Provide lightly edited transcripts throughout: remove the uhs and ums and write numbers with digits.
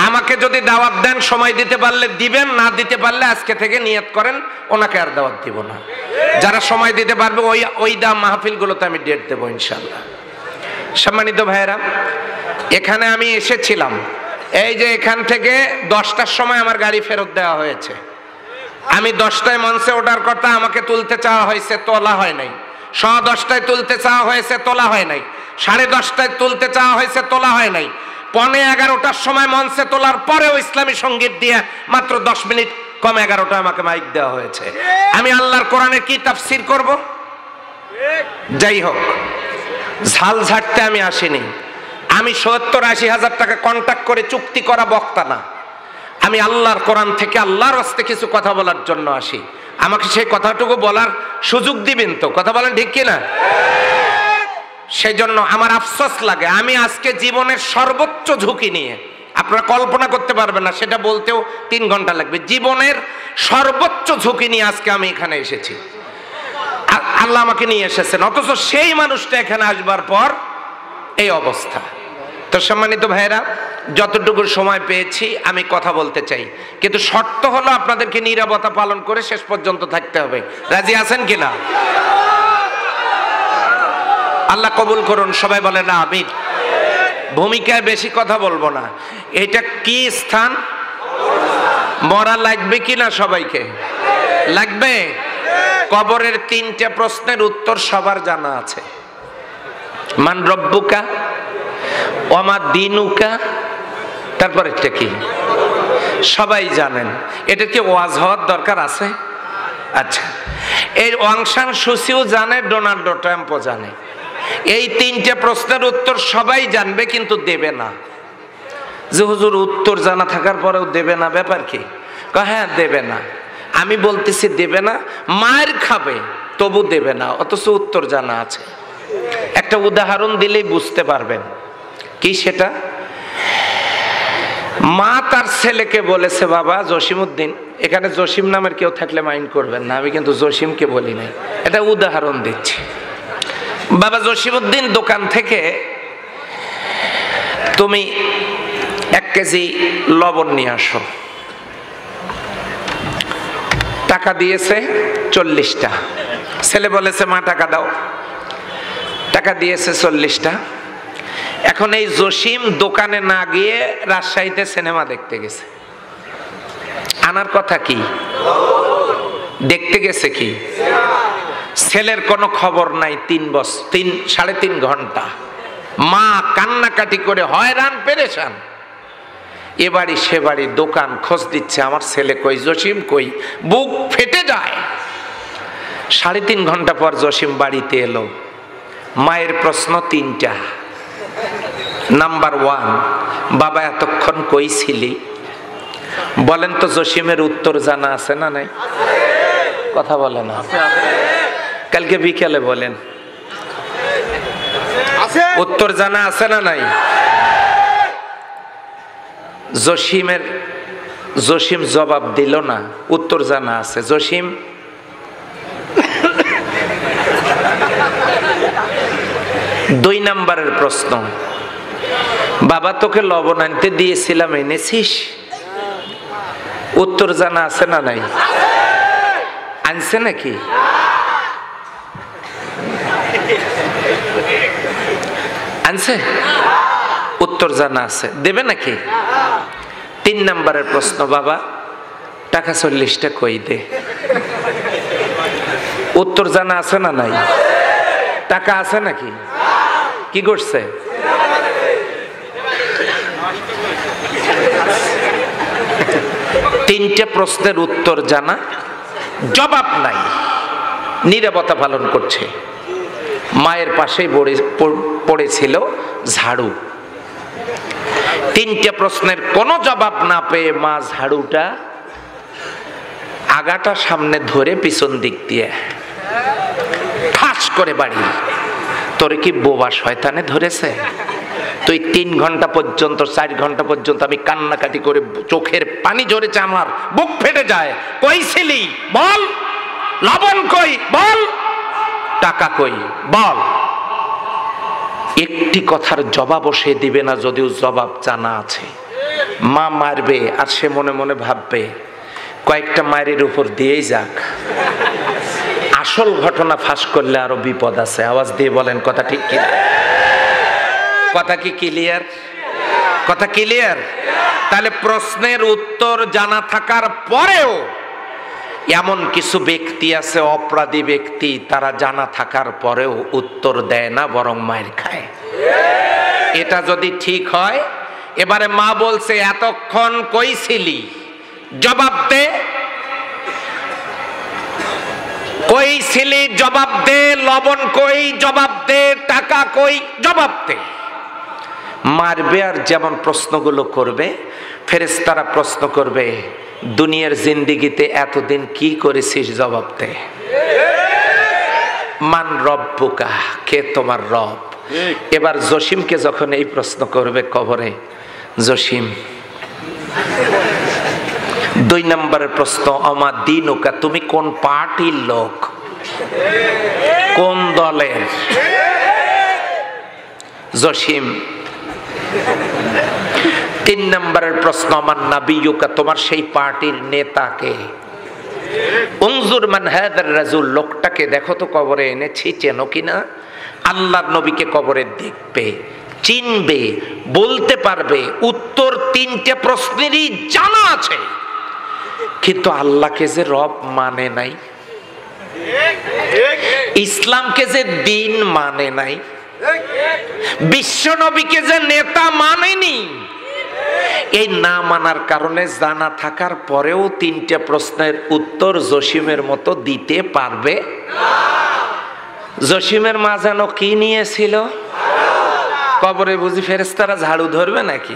আমাকে যদি দাওয়াত দেন সময় দিতে পারলে দিবেন, না দিতে পারলে আজকে থেকে নিয়ত করেন ওনাকে আর দাওয়াত দিব না। যারা সময় দিতে পারবে ওই মাহফিলগুলোতে আমি ডেট দেবো ইনশাল্লাহ। সম্মানিত ভাইয়েরা, এখানে আমি এসেছিলাম, এই যে এখান থেকে 10টার সময় আমার গাড়ি ফেরত দেওয়া হয়েছে। আমি 10টায় মঞ্চে ওঠার কথা, আমাকে তুলতে চাওয়া হয়েছে, তোলা হয় নাই। 10:15 তুলতে চাওয়া হয়েছে, তোলা হয় নাই। 10:30 তুলতে চাওয়া হয়েছে, তোলা হয় নাই। 11:15টার সময় মঞ্চে তোলার পরেও ইসলামী সঙ্গীত দিয়ে মাত্র 10 মিনিট কম 11টায় আমাকে মাইক দেওয়া হয়েছে। আমি আল্লাহর কোরআনের কি তাফসীর করব? যাই হোক, ঝাল ঝাড়তে আমি আসিনি। আমি 70-80 হাজার টাকা কন্ট্যাক্ট করে চুক্তি করা বক্তা না। আমি আল্লাহর কোরআন থেকে আল্লাহর রাস্তায় কিছু কথা বলার জন্য আসি। আমাকে সেই কথাটুকু বলার সুযোগ দিবেন তো? কথা বলেন ঠিক কিনা? সেই জন্য আমার আফসোস লাগে, আমি আজকে জীবনের সর্বোচ্চ ঝুঁকি নিয়ে, আপনারা কল্পনা করতে পারবেন না, সেটা বলতেও 3 ঘন্টা লাগবে, জীবনের সর্বোচ্চ ঝুঁকি নিয়ে আজকে আমি এখানে এসেছি। আল্লাহ আমাকে নিয়ে এসেছেন, অথচ সেই মানুষটা এখানে আসবার পর এই অবস্থা। তো সম্মানিত ভাইয়েরা, যতটুকু সময় পেয়েছি আমি কথা বলতে চাই, কিন্তু শর্ত হলো আপনাদেরকে নীরবতা পালন করে শেষ পর্যন্ত থাকতে হবে। রাজি আছেন কিনা? আল্লাহ কবুল করুন, সবাই বলে না আমিন। ভূমিকায় বেশি কথা বলবো না। এটা কি স্থান? মরা লাগবে কিনা? সবাইকে লাগবে। কবরের 3টে প্রশ্নের উত্তর সবার জানা আছে। মান রব্বুকা, ওমা দিনুকা, তারপর এটা কি সবাই জানেন। এটা কি ওয়াজ হওয়ার দরকার আছে? আচ্ছা, এই ওয়াংশান সুসিও জানে, ডোনাল্ড ট্রাম্পও জানে। এই 3টে প্রশ্নের উত্তর সবাই জানবে, কিন্তু দেবে না। যে হুজুর উত্তর জানা থাকার পরেও দেবে না, ব্যাপার কি? হ্যাঁ দেবে না। আমি বলতেছি দেবে না, মায়ের খাবে তবু দেবে না, অথচ উত্তর জানা আছে। একটা উদাহরণ দিলেই বুঝতে পারবেন। কি সেটা? মা তার ছেলেকে বলেছে, বাবা জসিমউদ্দিন, এখানে জসিম নামের কেউ থাকলে মাইন্ড করবেন না, আমি কিন্তু জসিমকে বলি নাই, এটা উদাহরণ দিচ্ছি। বাবা জসিমউদ্দিন, দোকান থেকে তুমি 1 কেজি লবণ নিয়ে আসো। টাকা দিয়েছে 40টা। ছেলে বলেছে, মা টাকা দাও। টাকা দিয়েছে 40টা। এখন এই জসিম দোকানে না গিয়ে রাজশাহীতে সিনেমা দেখতে গেছে। আনার কথা কি? দেখতে গেছে কি? ছেলের কোনো খবর নাই। 3.5 ঘন্টা মা কান্নাকাটি করে হয়রান পেরেশান, এ বাড়ি সে বাড়ি দোকান খোঁজ দিচ্ছে, আমার ছেলে কই, জসিম কই, বুক ফেটে যায়। 3.5 ঘন্টা পর জসিম বাড়িতে এলো। মায়ের প্রশ্ন 3টা। নাম্বার 1, বাবা এতক্ষণ কই ছিলি? বলেন তো, জসিমের উত্তর জানা আছে না নাই? কথা বলে না। কালকে বিকেলে বলেন, উত্তর জানা আছে না নাই? জসিম জবাব দিল না, উত্তর জানা আছে। জসিম দুই নাম্বারের প্রশ্ন, বাবা তোকে লবণ আনতে দিয়েছিলাম, এনেছিস? উত্তর জানা আছে না নাই? আনছে নাকি? আনছে? উত্তর জানা আছে, দেবে নাকি? 3 নাম্বারের প্রশ্ন, বাবা টাকা 40টা কই দে? উত্তর জানা আছে না নাই? টাকা আছে নাকি? কি করছে? তিনটে প্রশ্নের উত্তর জানা, জবাব নাই, নীরবতা পালন করছে। মায়ের পাশেই পড়েছিল ঝাড়ু। 3টে প্রশ্নের কোনো জবাব না পেয়ে মা ঝাড়ুটা আগাটা সামনে ধরে পিছন দিক দিয়ে ঠাস করে বাড়ি। তোরে কি বোবা শয়তানে ধরেছে? তুই 3 ঘন্টা পর্যন্ত 4 ঘন্টা পর্যন্ত আমি কান্নাকাটি করে চোখের পানি ঝরেছে, আমার বুক ফেটে যায়। কই ছিলি বল? লবণ কই বল? টাকা কই বল? একটি কথার জবাবও সে দিবে না, যদিও জবাব জানা আছে। মা মারবে আর সে মনে মনে ভাববে কয়েকটা মায়ের উপর দিয়েই যাক, আসল ঘটনা ফাঁস করলে আরো বিপদ আছে। আওয়াজ দিয়ে বলেন কথা ঠিক কি? কথা কি ক্লিয়ার? কথা ক্লিয়ার? তাহলে প্রশ্নের উত্তর জানা থাকার পরেও এমন কিছু ব্যক্তি আছে, অপরাধী ব্যক্তি, তারা জানা থাকার পরেও উত্তর দেয় না, বরং মায়ের খায়। এটা যদি ঠিক হয়, এবারে মা বলছে এতক্ষণ কই ছিলি, জবাব দে, কই ছিলি জবাব দে, লবণ কই জবাব দে, টাকা কই জবাব দে। মারবে আর যেমন প্রশ্নগুলো করবে, ফেরেশতারা প্রশ্ন করবে দুনিয়ার জিন্দেগিতে এতদিন কি করেছিস, জবাব দে। মান রব্বুকা, কে তোমার রব। এবার জসিমকে যখন এই প্রশ্ন করবে কবরে, জসিম 2 নম্বরের প্রশ্ন, আমা দিনুকা, তুমি কোন পার্টির লোক, কোন দলের? জসিম 3 নম্বরের প্রশ্ন, আমার নাবিয়ুকা, তোমার সেই পার্টির নেতাকে। উনজুর মান হাদার রাজুল, লোকটাকে দেখো তো কবরে এনেছি, চেনো কিনা? আল্লাহর নবীকে কবরে দেখবে, চিনবে, বলতে পারবে, উত্তর 3টে প্রশ্নেরই জানা আছে, কিন্তু আল্লাহকে যে রব মানে নাই, ইসলামকে যে দিন মানে নাই, বিশ্ব নবীকে যে নেতা মানেনি, এই না মানার কারণে জানা থাকার পরেও 3টে প্রশ্নের উত্তর জসিমের মতো দিতে পারবে না। জসিমের মা যেন কি নিয়েছিল, কবরে বুঝি ফেরেশতারা ঝাড়ু ধরবে নাকি?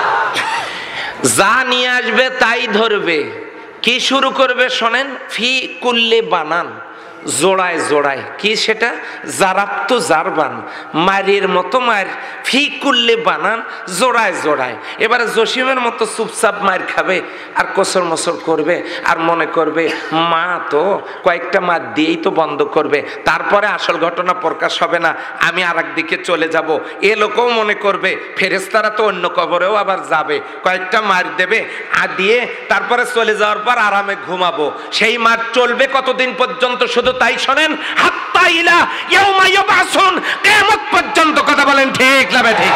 যা নিয়ে আসবে তাই ধরবে। কি শুরু করবে শোনেন, ফি কুল্লি বানান, জোড়ায় জোড়ায়, কি সেটা? জারাপ্ত জারবান, মারির মতো মার, ফি কুল্লি বানান, জোড়ায় জোড়ায়। এবারে জসিমের মতো চুপচাপ মার খাবে আর কোসর মোসর করবে আর মনে করবে মা তো কয়েকটা মার দিয়েই তো বন্ধ করবে, তারপরে আসল ঘটনা প্রকাশ হবে না, আমি আর একদিকে চলে যাব। এ লোকও মনে করবে ফেরেশতারা তো অন্য কবরেও আবার যাবে, কয়েকটা মার দেবে আর দিয়ে তারপরে চলে যাওয়ার পর আরামে ঘুমাবো। সেই মার চলবে কতদিন পর্যন্ত? শুধু তাই শোনেন, হাত্তা ইলা ইয়াউমা ইউবাসুন, কিয়ামত পর্যন্ত। কথা বলেন ঠিক না ঠিক?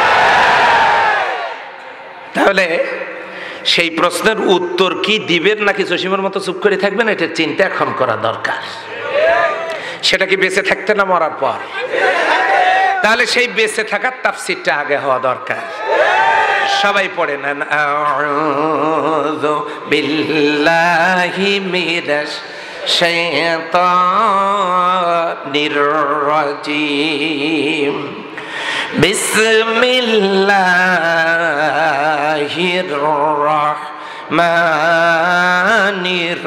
তাহলে সেই প্রশ্নের উত্তর কি দিবেন নাকি জসিমের মতো চুপ করে থাকবেন, এটা চিন্তা এখন করা দরকার। সেটা কি বেঁচে থাকতে না মরার পর? তাহলে সেই বেঁচে থাকার তাফসীরটা আগে হওয়া দরকার। সবাই পড়ে নেন, আউযু বিল্লাহি মিনাশ শাইতানির রাজিম, বিসমিল্লাহির রাহমানির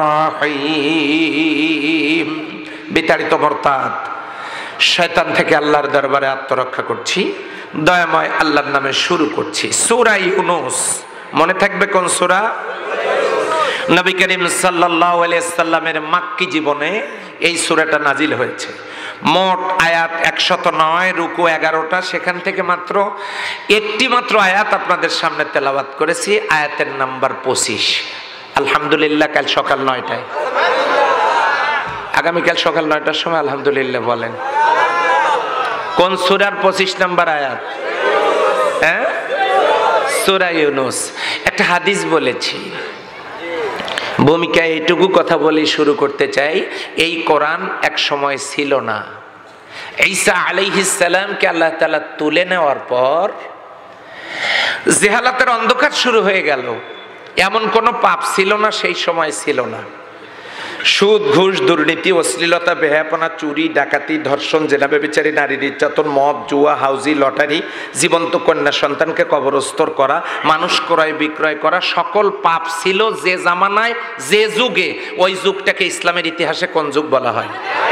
রাহিম। বিতাড়িত মুরতাদ শয়তান থেকে আল্লাহর দরবারে আত্মরক্ষা করছি, দয়াময় আল্লাহর নামে শুরু করছি। সূরা ইউনূস, মনে থাকবে কোন সূরা? নবী করিম সাল্লাল্লাহু আলাইহি সাল্লামের মাক্কি জীবনে এই সূরাটা নাজিল হয়েছে। মোট আয়াত 109, রুকু 11টা, সেখান থেকে মাত্র একটি মাত্র আয়াত আপনাদের সামনে তেলাওয়াত করেছি, আয়াতের নাম্বার 25। আলহামদুলিল্লাহ। কাল সকাল 9টায়, আগামীকাল সকাল 9টার সময় আলহামদুলিল্লাহ বলেন। কোন সূরার 25 নম্বর আয়াত? হ্যাঁ, সূরা ইউনূস। একটা হাদিস বলেছি, ভূমিকায় এইটুকু কথা বলে শুরু করতে চাই। এই কোরআন এক সময় ছিল না। ঈসা আলাইহিস সালামকে আল্লাহ তাআলা তুলে নেওয়ার পর জেহালাতের অন্ধকার শুরু হয়ে গেল। এমন কোনো পাপ ছিল না, সেই সময় ছিল না। সুদ, ঘুষ, দুর্নীতি, অশ্লীলতা, বেহায়াপনা, চুরি, ডাকাতি, ধর্ষণ, জেনা, ব্যভিচারী, নারী নির্যাতন, মদ, জুয়া, হাউজি, লটারি, জীবন্ত কন্যা সন্তানকে কবরস্থ করা, মানুষ ক্রয় বিক্রয় করা, সকল পাপ ছিল যে জামানায়, যে যুগে। ওই যুগটাকে ইসলামের ইতিহাসে কোন যুগ বলা হয়?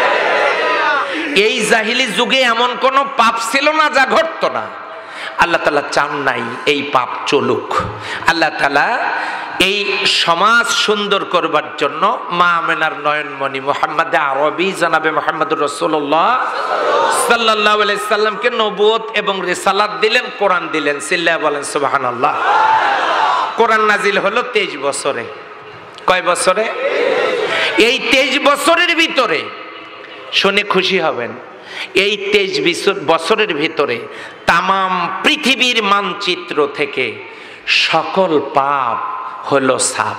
এই জাহিলি যুগে এমন কোন পাপ ছিল না যা ঘটতো না। আল্লাহ তাআলা চান নাই এই পাপ চলুক। আল্লাহ তাআলা এই সমাজ সুন্দর করবার জন্য মা আমেনার নয়নমণি মুহাম্মদ আরবি জনাবে মুহাম্মদুর রাসূলুল্লাহ সাল্লাল্লাহু আলাইহি সাল্লামকে নবুয়ত এবং রিসালাত দিলেন, কোরআন দিলেন। সিল্লাহ বলেন সুবহানাল্লাহ। কোরআন নাজিল হলো 23 বছরে। কয় বছরে? এই 23 বছরের ভিতরে শুনে খুশি হবেন, এই 23 বছরের ভিতরে তামাম পৃথিবীর মানচিত্র থেকে সকল পাপ হলো সাফ।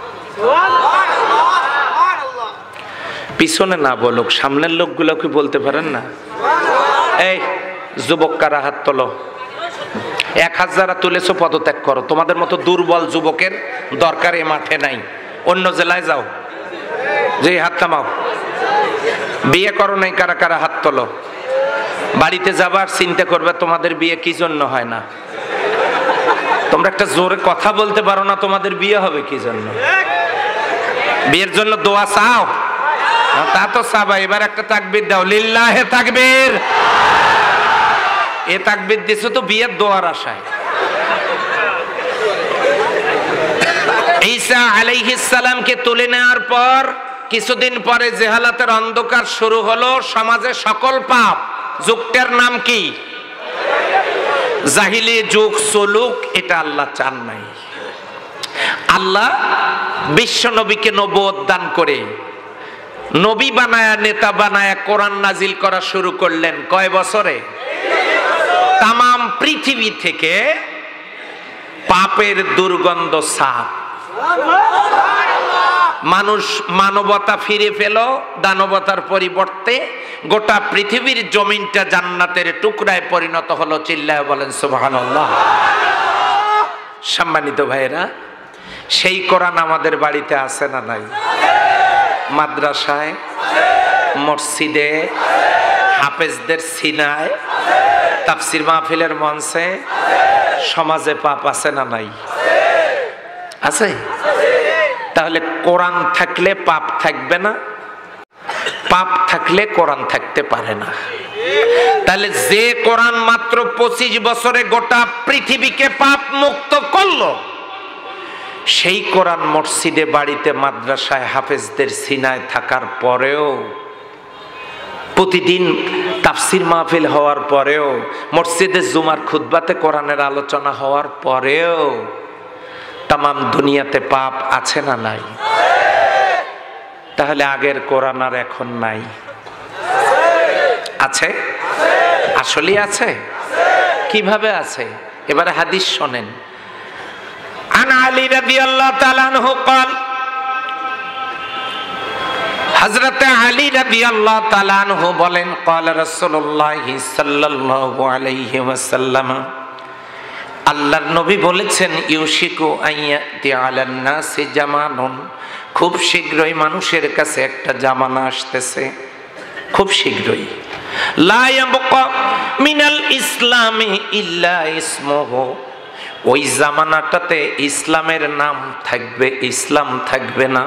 পিছনে না বলুক, সামনের লোকগুলো কি বলতে পারেন না? এই যুবক কারা হাত তোলো, 1000 যারা তুলেছো পদত্যাগ করো, তোমাদের মতো দুর্বল যুবকের দরকার এ মাঠে নাই, অন্য জেলায় যাও। যে হাত থামাও। বিয়ে করো নাই কারা কারা হাত তোলো। বাড়িতে যাবার চিন্তা করবে তোমাদের বিয়ে কি জন্য হয় না। তোমরা একটা জোরে কথা বলতে পারো না, তোমাদের বিয়ে হবে কি জন্য? বিয়ের জন্য দোয়া চাও? তা তো চাবা। এবার একটা তাকবীর দাও, লিল্লাহে তাকবীর। এ তাকবীর দিছো তো বিয়ের দোয়ার আশায়। ঈসা আলাইহিস সালামকে তুলে নেওয়ার পর কিছুদিন পরে জেহালাতের অন্ধকার শুরু হলো, সমাজে সকল পাপ। যুগটার নাম কি? জাহিলি যুগ চলুক, এটা আল্লাহ চান নাই। আল্লাহ বিশ্ব নবীকে নবুয়ত দান করে নবী বানায়া, নেতা বানায়া কোরআন নাজিল করা শুরু করলেন। কয় বছরে? তামাম পৃথিবী থেকে পাপের দুর্গন্ধ সাফ। মানুষ মানবতা ফিরে পেল, দানবতার পরিবর্তে গোটা পৃথিবীর জমিনটা জান্নাতের টুকরায় পরিণত হলো। চিল্লায় বলেন সুবহানাল্লাহ। সম্মানিত ভাইরা, সেই কোরআন আমাদের বাড়িতে আছে না নাই? মাদ্রাসায়, মসজিদে, হাফেজদের সিনায়, তাফসির মাহফিলের মঞ্চে, সমাজে পাপ আছে না নাই? আছে। তাহলে কোরআন থাকলে পাপ থাকবে না, পাপ থাকলে কোরআন থাকতে পারে না। তাহলে যে কোরআন মাত্র 25 বছরে গোটা পৃথিবীকে পাপ মুক্ত করলো, সেই কোরআন মসজিদে, বাড়িতে, মাদ্রাসায়, হাফেজদের সিনায় থাকার পরেও, প্রতিদিন তাফসির মাহফিল হওয়ার পরেও, মসজিদে জুমার খুতবাতে কোরআনের আলোচনা হওয়ার পরেও তামাম দুনিয়াতে পাপ আছে না নাই? তাহলে আগের কোরআন আর এখন নাই? আছে? আসলে আছে? কিভাবে আছে? এবারে হাদিস শোনেন। আন আলী রাদিয়াল্লাহু তাআলা আনহু قال, হযরত আলী রাদিয়াল্লাহু তাআলা আনহু বলেন, قال রাসূলুল্লাহ সাল্লাল্লাহু আলাইহি ওয়াসাল্লাম, আল্লাহর নবী বলেছেন, ইউশিকু আইয়াতি আলান নাসি জামানুন, খুব শীঘ্রই মানুষের কাছে একটা জামানা আসতেছে, খুব শীঘ্রই। লা ইয়াবকা মিনাল ইসলামি ইল্লা ইসমুহু, ওই জামানাটাতে ইসলামের নাম থাকবে, ইসলাম থাকবে না।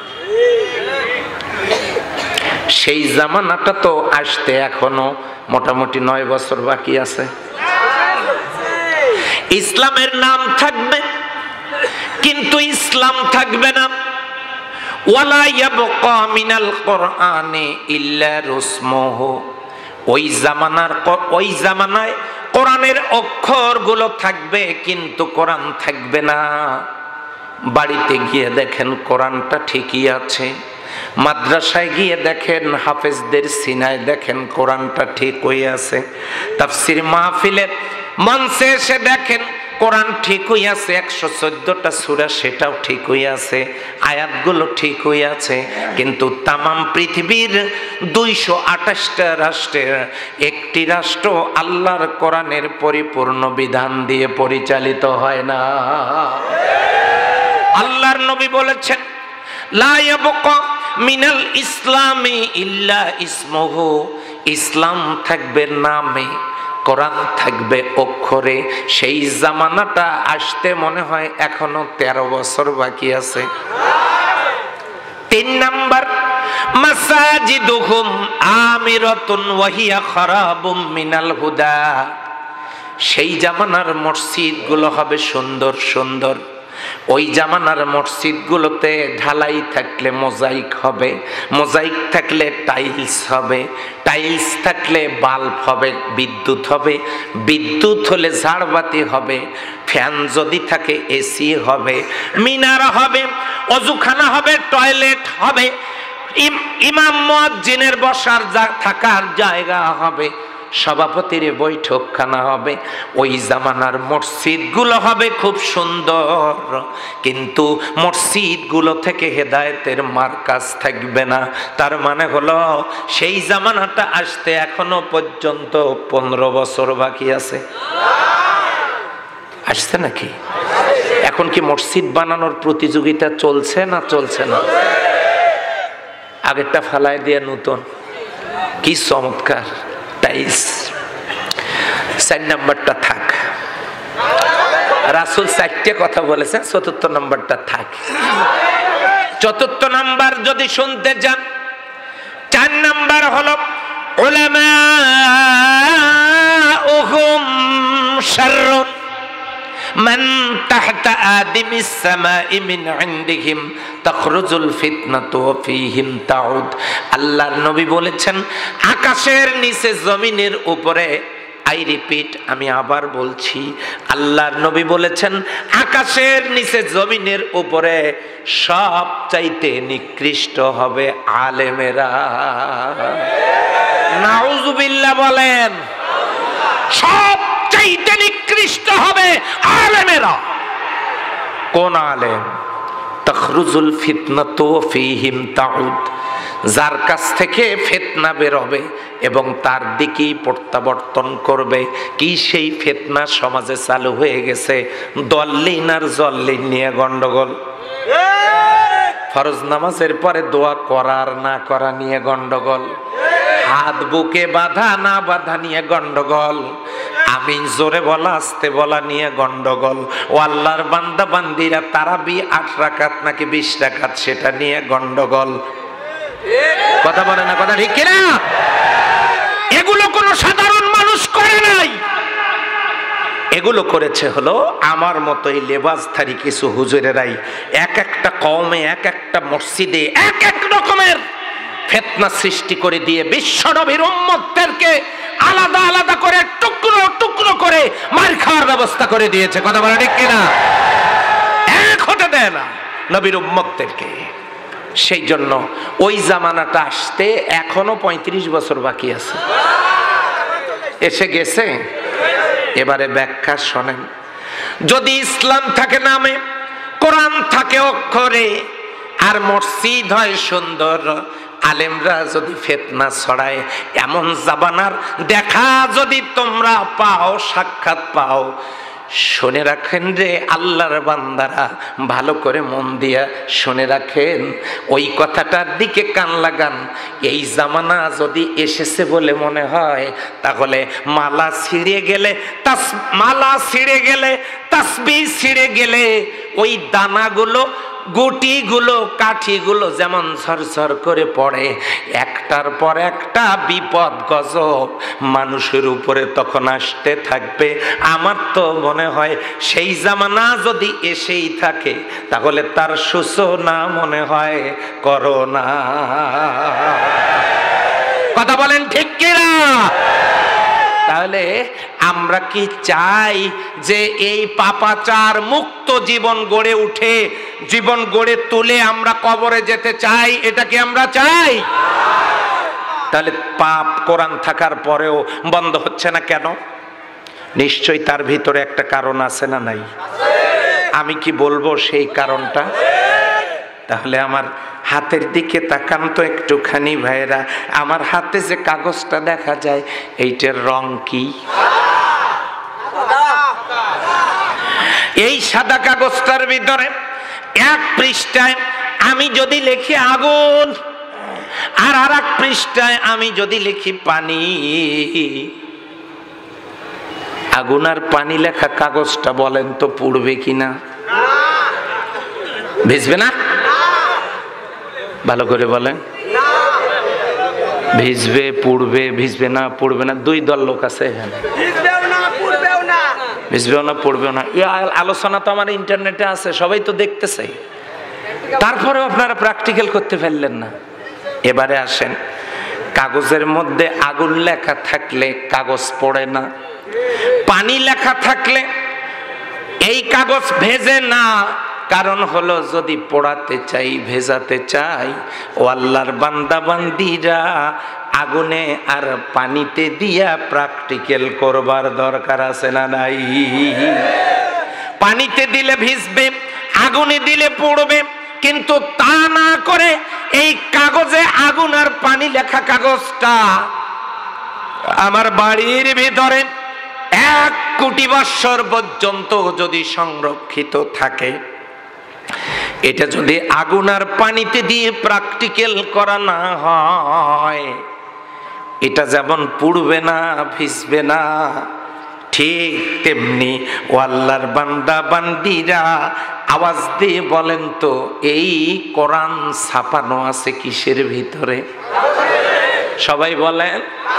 সেই জামানাটা তো আসতে এখনো মোটামুটি 9 বছর বাকি আছে। ইসলামের নাম থাকবে কিন্তু ইসলাম থাকবে না। ওয়ালা ইয়াবকা মিনাল কুরআনি ইল্লা রুসমুহু, ওই জামানায় কোরআনের অক্ষরগুলো থাকবে কিন্তু কোরআন থাকবে না। বাড়িতে গিয়ে দেখেন কোরআনটা ঠিকই আছে, মাদ্রাসায় গিয়ে দেখেন, হাফেজদের সিনায় দেখেন কোরআনটা ঠিক হয়ে আছে, তাফসীর মাহফিলের মঞ্চে এসে দেখেন কোরআন ঠিক হয়ে আছে, 114টা সূরা সেটাও ঠিক হয়ে আছে, আয়াতগুলো ঠিক হয়ে আছে, কিন্তু তামাম পৃথিবীর 228টা রাষ্ট্রের একটি রাষ্ট্র আল্লাহর কোরআনের পরিপূর্ণ বিধান দিয়ে পরিচালিত হয় না। আল্লাহর নবী বলেছেন, লা ইয়াবকা মিনাল ইসলামি ইল্লা ইসমুহু, ইসলাম থাকবে নামে, কোরআন থাকবে অক্ষরে। সেই জামানাটা আসতে মনে হয় এখনো 13 বছর বাকি আছে। 3 নাম্বার, মাসাজিদুহুম আমিরাতুন ওয়া হিয়া খারাবুম মিনাল হুদা, সেই জামানার মসজিদগুলো হবে সুন্দর সুন্দর, ওই জামানার মসজিদগুলোতে ঢালাই থাকলে মোজাইক হবে, মোজাইক থাকলে টাইলস হবে, টাইলস থাকলে বাল্ব হবে, বিদ্যুৎ হবে, বিদ্যুৎ হলে ঝাড়বাতি হবে, ফ্যান যদি থাকে এসি হবে, মিনার হবে, অজুখানা হবে, টয়লেট হবে, ইমাম মুয়াজ্জিনের বসার থাকার জায়গা হবে, সভাপতির বৈঠকখানা হবে। ওই জামানার মসজিদগুলো হবে খুব সুন্দর, কিন্তু মসজিদগুলো থেকে হেদায়েতের মারকাজ থাকবে না। তার মানে হলো সেই জামানাটা আসতে এখনো পর্যন্ত 15 বছর বাকি আছে। আসছে নাকি? এখন কি মসজিদ বানানোর প্রতিযোগিতা চলছে না চলছে না? আগেরটা ফালায় দিয়ে নতুন, কি চমৎকার টাইলস। 4 নাম্বারটা থাক, রাসূল 4টে কথা বলেছেন, 4র্থ নাম্বারটা থাক। 4র্থ নাম্বার যদি শুনতে চান, 4 নাম্বার হলো উলামাউহুম শাররুন মান তাহতা আদিমিস সামাই মিন ইনদিহিম তাখরুজুল ফিতনাতু ওয়া ফীহিম তাউদ। আল্লাহর নবী বলেছেন, আকাশের নিচে জমিনের উপরে, আই রিপিট, আমি আবার বলছি, আল্লাহর নবী বলেছেন আকাশের নিচে জমিনের উপরে সবচাইতে নিকৃষ্ট হবে আলেমেরা। নাউজুবিল্লাহ বলেন। সবচাইতে নিকৃষ্ট হবে আলেমেরা। কোন আলেম? তাখরুজুল ফিতনাতু ওয়া ফীহিম তাউদ, যার কাছ থেকে ফিতনা বের হবে এবং তার দিকেই প্রত্যাবর্তন করবে। কি সেই ফিতনা সমাজে চালু হয়ে গেছে? দল্লিন আর জল্লিন নিয়ে গন্ডগোল, ফরজ নামাজের পরে দোয়া করার না করা নিয়ে গন্ডগোল, হাত বুকে বাঁধা না বাঁধা নিয়ে গন্ডগোল, আমিন জোরে বলা আস্তে বলা নিয়ে গন্ডগোল, ও আল্লাহর বান্দা বান্দিরা তারাবি 8 রাকাত নাকি 20 রাকাত সেটা নিয়ে গন্ডগোল। কথা বলে না? কথা ঠিক কিনা? এগুলো কোনো সাধারণ মানুষ করে নাই, এগুলো করেছে হলো আমার মতোই লেবাসধারী কিছু হুজুরেরাই। এক একটা কওমে, এক একটা মসজিদে এক এক রকমের ফিতনা সৃষ্টি করে দিয়ে বিশ্বনবীর উম্মতদেরকে আলাদা আলাদা করে টুকরো টুকরো করে মার খাওয়ার ব্যবস্থা করে দিয়েছে। কথা বলে ঠিক কিনা? এক হতে দেয় না নবীর উম্মতদেরকে। সেই জন্য ওই জামানাটা আসতে এখনো 35 বছর বাকি আছে। এসে গেছে। এবারে ব্যাখ্যা শোনেন। যদি ইসলাম থাকে নামে, কোরআন থাকে অক্ষরে, আর মসজিদ হয় সুন্দর, আলেমরা যদি ফিতনা ছড়ায়, এমন জামানার দেখা যদি তোমরা পাও, সাক্ষাৎ পাও, শুনে রাখেন রে আল্লাহর বান্দারা, ভালো করে মন দিয়া শুনে রাখেন, ওই কথাটার দিকে কান লাগান। এই জামানা যদি এসেছে বলে মনে হয়, তাহলে মালা ছিঁড়ে গেলে, তাসবিহ ছিঁড়ে গেলে ওই দানাগুলো, গুটিগুলো, কাঠিগুলো যেমন ঝরঝর করে পড়ে, একটার পর একটা বিপদ গজব মানুষের উপরে তখন আসতে থাকবে। আমার তো মনে হয় সেই জামানা যদি এসেই থাকে, তাহলে তার সূচনা মনে হয় করোনা। কথা বলেন ঠিক কিনা? তাহলে আমরা কি চাই যে এই পাপাচার মুক্ত জীবন গড়ে উঠে, জীবন গড়ে তুলে আমরা কবরে যেতে চাই? এটা কি আমরা চাই? তাহলে পাপ কোরআন থাকার পরেও বন্ধ হচ্ছে না কেন? নিশ্চয়ই তার ভিতরে একটা কারণ আছে না নাই? আমি কি বলবো সেই কারণটা? তাহলে আমার হাতের দিকে তাকান তো একটুখানি ভাইরা। আমার হাতে যে কাগজটা দেখা যায়, এইটার রং কি? এই সাদা কাগজটার ভিতরে এক পৃষ্ঠায় আমি যদি লিখি আগুন, আর আরেক পৃষ্ঠায় আমি যদি লিখি পানি, আগুন আর পানি লেখা কাগজটা বলেন তো পুড়বে কিনা? ভিজবে না? ভালো করে বলেন। ভিজবে, পুড়বে, ভিজবে না, পুড়বে না, দুই দল লোক আছে এখানে। ভিজবেও না, পড়বেও না। এই আলোচনা তো আমার ইন্টারনেটে আছে, সবাই তো দেখতেছে, তারপরেও আপনারা প্র্যাকটিক্যাল করতে পারলেন না। এবারে আসেন, কাগজের মধ্যে আগুন লেখা থাকলে কাগজ পড়ে না, পানি লেখা থাকলে এই কাগজ ভেজে না। কারণ হলো, যদি পোড়াতে চাই, ভেজাতে চাই, ও আল্লাহর বান্দা বান্দিরা আগুনে আর পানিতে দিয়া প্র্যাকটিক্যাল করবার দরকার আছে না নাই? পানিতে দিলে ভিজবে, আগুনে দিলে পড়বে, কিন্তু তা না করে এই কাগজে আগুন আর পানি লেখা কাগজটা আমার বাড়ির ভিতরে 1 কোটি বৎসর পর্যন্ত যদি সংরক্ষিত থাকে, এটা যদি আগুন আর পানিতে দিয়ে প্র্যাকটিক্যাল করা না হয়, এটা যেমন পুড়বে না, ভিজবে না, ঠিক তেমনি ও আল্লাহর বান্দা বান্দিরা আওয়াজ দিয়ে বলেন তো, এই কোরআন ছাপানো আছে কিসের ভিতরে? সবাই বলেন,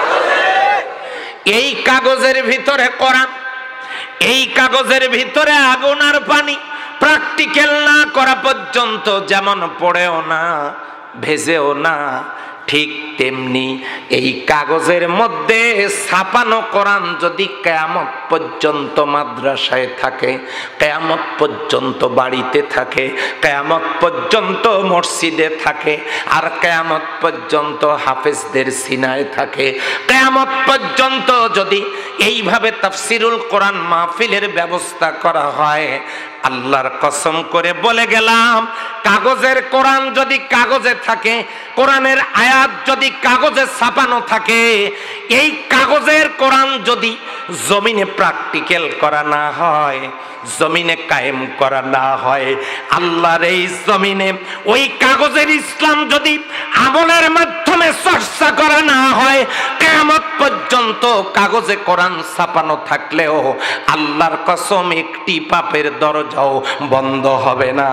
এই কাগজের ভিতরে কোরআন, এই কাগজের ভিতরে আগুন আর পানি প্র্যাকটিক্যাল না করা পর্যন্ত যেমন পড়েও না, ভেজেও না, ঠিক তেমনি এই কাগজের মধ্যে ছাপানো কোরআন যদি কিয়ামত পর্যন্ত মাদ্রাসায় থাকে, কিয়ামত পর্যন্ত বাড়িতে থাকে, কিয়ামত পর্যন্ত মসজিদে থাকে, আর কিয়ামত পর্যন্ত হাফেজদের সিনায় থাকে, কিয়ামত পর্যন্ত যদি এইভাবে তাফসিরুল কোরআন মাহফিলের ব্যবস্থা করা হয়, আল্লাহর কসম করে বলে গেলাম, কাগজের কোরআন যদি কাগজে থাকে, কোরআনের আয়াত যদি কাগজে ছাপানো থাকে, এই কাগজের কোরআন যদি জমিনে প্র্যাকটিক্যাল করা না হয়, জমিনে কায়েম করা না হয়, আল্লাহর এই জমিনে ওই কাগজের ইসলাম যদি আমলের মাধ্যমে চর্চা করা না হয়, কিয়ামত পর্যন্ত কাগজে কোরআন ছাপানো থাকলেও আল্লাহর কসম একটি পাপের দরজাও বন্ধ হবে না।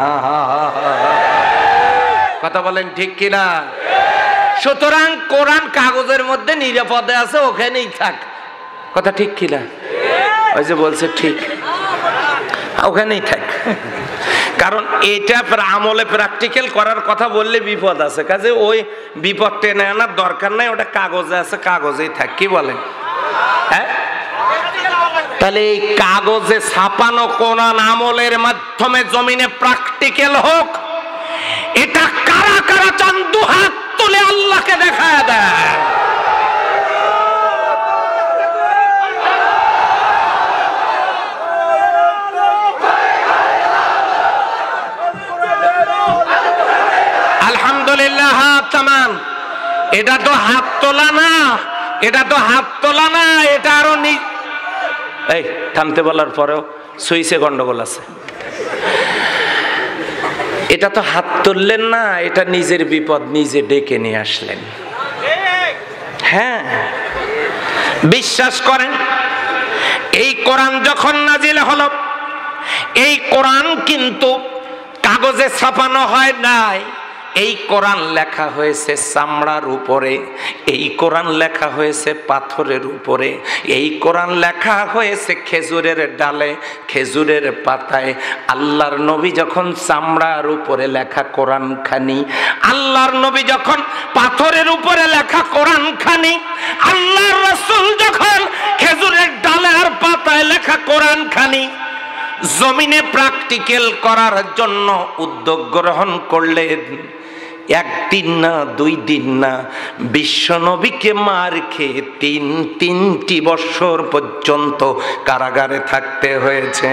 কথা বলেন ঠিক কিনা? সুতরাং কোরআন কাগজের মধ্যে নিরাপদে আছে, ওখানেই থাক। কথা ঠিক কিনা? ওই যে বলছে ঠিক, ওখানেই থাক। কারণ এটা আমলে প্র্যাকটিক্যাল করার কথা বললে বিপদ আছে, কাজে ওই বিপদ টেনে আনার দরকার নাই, ওটা কাগজে আছে, কাগজেই থাক। কি বলেন? হ্যাঁ, তাহলে এই কাগজে ছাপানো কোরআন আমলের মাধ্যমে জমিনে প্র্যাকটিক্যাল হোক, এটা কারা কারা চান? 2 হাত তুলে আল্লাহকে দেখায় দেয়। আলহামদুলিল্লাহ, হাত তামান। এটা তো হাত তোলা না, এটা তো হাত তোলা না, এটা আরো এই থামতে বলার পরেও সুইচে গন্ডগোল আছে। এটা তো হাত তুললেন না, এটা নিজের বিপদ নিজে ডেকে নিয়ে আসলেন। হ্যাঁ, বিশ্বাস করেন, এই কোরআন যখন নাজিল হলো, এই কোরআন কিন্তু কাগজে ছাপানো হয় নাই। এই কোরআন লেখা হয়েছে চামড়ার উপরে, এই কোরআন লেখা হয়েছে পাথরের উপরে, এই কোরআন লেখা হয়েছে খেজুরের ডালে, খেজুরের পাতায়। আল্লাহর নবী যখন চামড়ার উপরে লেখা কোরআন খানি, আল্লাহর নবী যখন পাথরের উপরে লেখা কোরআন খানি, আল্লাহর রাসূল যখন খেজুরের ডালে আর পাতায় লেখা কোরআন খানি জমিনে প্র্যাকটিক্যাল করার জন্য উদ্যোগ গ্রহণ করলেন, 1 দিন না 2 দিন না, বিশ্বনবীকে মার খেয়ে 3টি বছর পর্যন্ত কারাগারে থাকতে হয়েছে।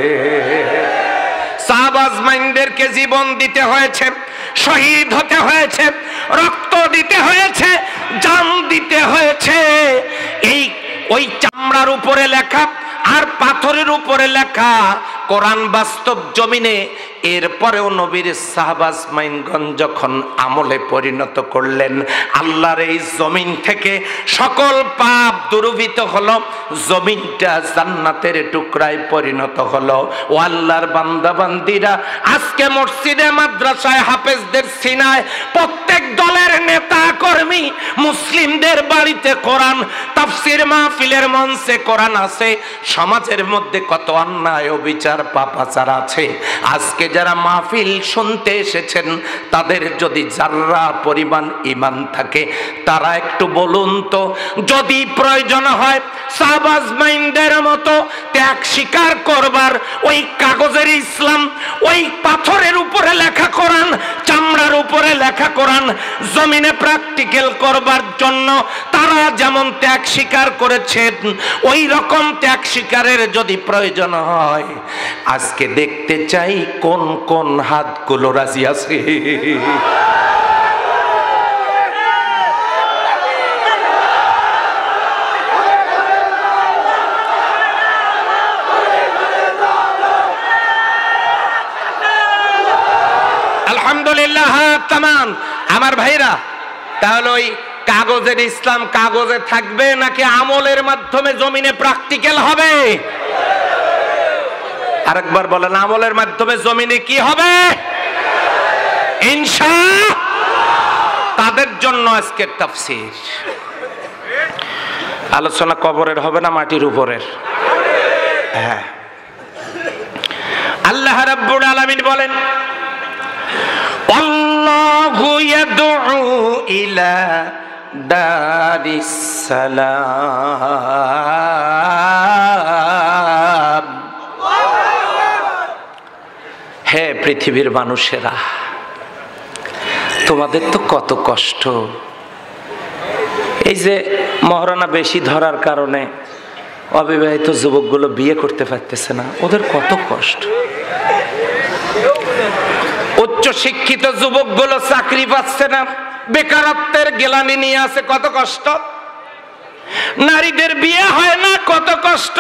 সাহাবা আজমাইনদেরকে জীবন দিতে হয়েছে, শহীদ হতে হয়েছে, রক্ত দিতে হয়েছে, জান দিতে হয়েছে। এই ওই চামড়ার উপরে লেখা আর পাথরের উপরে লেখা কোরআন বাস্তব জমিনে, এরপরেও নবীর সাহাবা আজমাইনগণ যখন আমলে পরিণত করলেন, আল্লাহর এই জমিন থেকে সকল পাপ দূরীভূত হলো, জমিনটা জান্নাতের টুকরায় পরিণত হলো। ও আল্লাহর বান্দা বান্দিরা, আজকে মসজিদে মাদ্রাসায় হাফেজদের সিনায় প্রত্যেক দলের নেতা কর্মী মুসলিমদের বাড়িতে কোরআন তাফসীর মাহফিলের মঞ্চে কোরআন আছে, সমাজের মধ্যে কত অন্যায় অবিচার পাপাচার আছে। আজকে যারা মাহফিল শুনতে এসেছেন তাদের যদি যারা পরিমাণ ঈমান থাকে তারা একটু বলুন তো, যদি প্রয়োজন হয় শাহবাজ মাইন্ডের মতো ত্যাগ স্বীকার করবার, ওই কাগজের ইসলাম, ওই পাথরের উপরে লেখা কোরআন, চামড়ার উপরে লেখা কোরআন জমিনে প্র্যাকটিক্যাল করবার জন্য তারা যেমন ত্যাগ স্বীকার করেছেন, ওই রকম ত্যাগ স্বীকারের যদি প্রয়োজন হয় আজকে দেখতে চাই কোন কোন হাতগুলো রাজি আছে। আলহামদুলিল্লাহ তামাম। আমার ভাইরা, তাহলে ওই কাগজের ইসলাম কাগজে থাকবে নাকি আমলের মাধ্যমে জমিনে প্র্যাকটিক্যাল হবে? আরেকবার বলেন, আমলের মাধ্যমে জমিনে কি হবে? ইনশাআল্লাহ। তাদের জন্য আজকের তাফসীর আলোচনা কবরের হবে না মাটির উপরের? হ্যাঁ, আল্লাহ রাব্বুল আলামিন বলেন, আল্লাহু ইয়াদউ ইলা দারিস সালাম। হে পৃথিবীর মানুষেরা, তোমাদের তো কত কষ্ট। এই যে মহারণা বেশি ধরার কারণে অবিবাহিত যুবকগুলো বিয়ে করতে পারতেছে না, ওদের কত কষ্ট। উচ্চ শিক্ষিত যুবকগুলো চাকরি পাচ্ছে না, বেকারত্বের গেলানি নিয়ে আছে, কত কষ্ট। নারীদের বিয়ে হয় না, কত কষ্ট।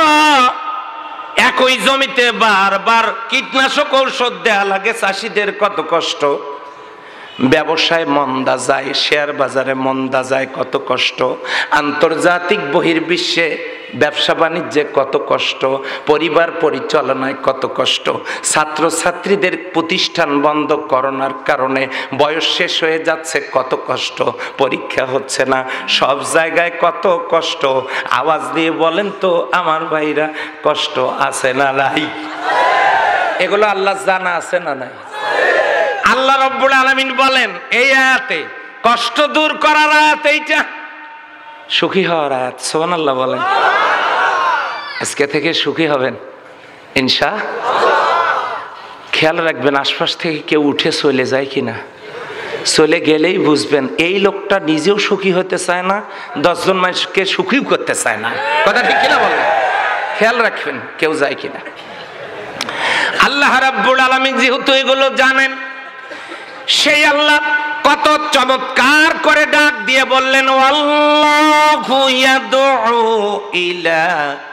একই জমিতে বারবার কীটনাশক ঔষধ দেয়া লাগে, চাষিদের কত কষ্ট। ব্যবসায় মন্দা যায়, শেয়ার বাজারে মন্দা যায়, কত কষ্ট। আন্তর্জাতিক বহির্বিশ্বে ব্যবসা বাণিজ্যে কত কষ্ট, পরিবার পরিচালনায় কত কষ্ট। ছাত্রছাত্রীদের প্রতিষ্ঠান বন্ধ করোনার কারণে বয়স শেষ হয়ে যাচ্ছে, কত কষ্ট। পরীক্ষা হচ্ছে না, সব জায়গায় কত কষ্ট। আওয়াজ দিয়ে বলেন তো আমার ভাইরা, কষ্ট আছে না নাই? এগুলো আল্লাহ জানা আছে না নাই? আল্লাহ রাব্বুল আলামিন বলেন এই আয়াতে, কষ্ট দূর করার আয়াত এইটা, সুখী হওয়ার আয়াত। সুবহানাল্লাহ বলেন। আজকে থেকে সুখী হবেন ইনশাআল্লাহ। খেয়াল রাখবেন আশপাশ থেকে কেউ উঠে চলে যায় কিনা। চলে গেলেই বুঝবেন এই লোকটা নিজেও সুখী হতে চায় না, 10 জন মানুষকে সুখীও করতে চায় না। কথা ঠিক কিনা বলেন? খেয়াল রাখবেন কেউ যায় কিনা। আল্লাহ রাব্বুল আলামিন যেহেতু এগুলো জানেন, সেই আল্লাহ কত চমৎকার করে ডাক দিয়ে বললেন, আল্লাহু ইয়াদউ ইলা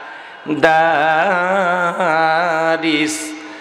দারিস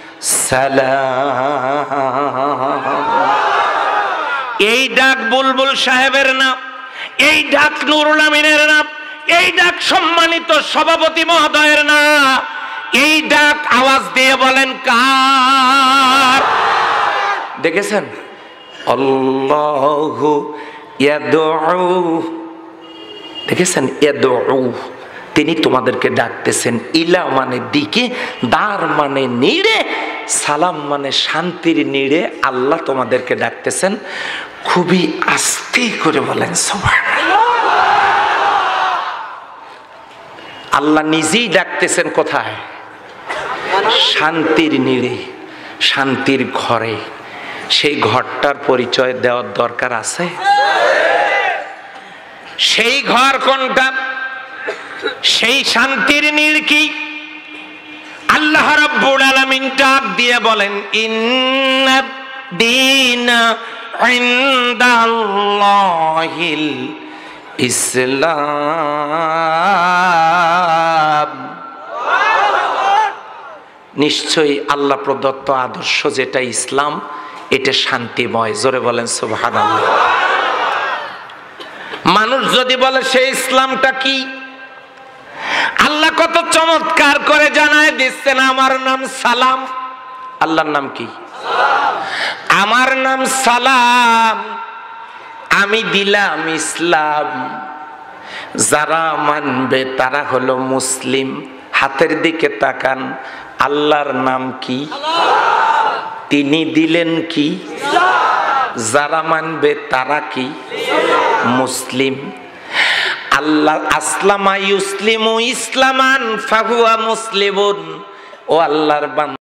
সালাম। এই ডাক বুলবুল সাহেবের না, এই ডাক নুরুল আমিনের না, এই ডাক সম্মানিত সভাপতি মহোদয়ের না, এই ডাক আওয়াজ দিয়ে বলেন কার? দেখেছেন? আল্লাহু ইয়াদউ, দেখেছেন? ইয়াদউ, তিনি তোমাদেরকে ডাকতেছেন। ইলা মানে দিকে, দার মানে নিড়ে, সালাম মানে শান্তির নিড়ে। আল্লাহ তোমাদেরকে ডাকতেছেন। খুবই আস্তে করে বলেন সুবহানাল্লাহ। আল্লাহ নিজেই ডাকতেছেন কোথায়? শান্তির নিড়ে, শান্তির ঘরে। সেই ঘরটার পরিচয় দেওয়ার দরকার আছে? সেই ঘর কোনটা? সেই শান্তির নীড় কি? আল্লাহ রাব্বুল আলামিন ডাক দিয়ে বলেন, ইন্নাদ দীনা ইনদাল্লাহিল ইসলাম। নিশ্চয়ই আল্লাহ প্রদত্ত আদর্শ যেটা ইসলাম, এটা শান্তিময়। জোরে বলেন সুবহানাল্লাহ। মানুষ যদি বলে সেই ইসলামটা কি, আল্লাহ কত চমৎকার করে জানায় দিচ্ছেন, আমার নাম সালাম। আল্লাহর নাম কি? আমার নাম সালাম। আমি দিলাম ইসলাম, যারা মানবে তারা হলো মুসলিম। হাতের দিকে তাকান, আল্লাহর নাম কি? তিনি দিলেন কি? যারা মানবে তারা কি? মুসলিম। আল্লাহ আসলামা ইউসলিমু ইসলামান ফাহুয়া মুসলিমুন। ও আল্লাহর বান্দা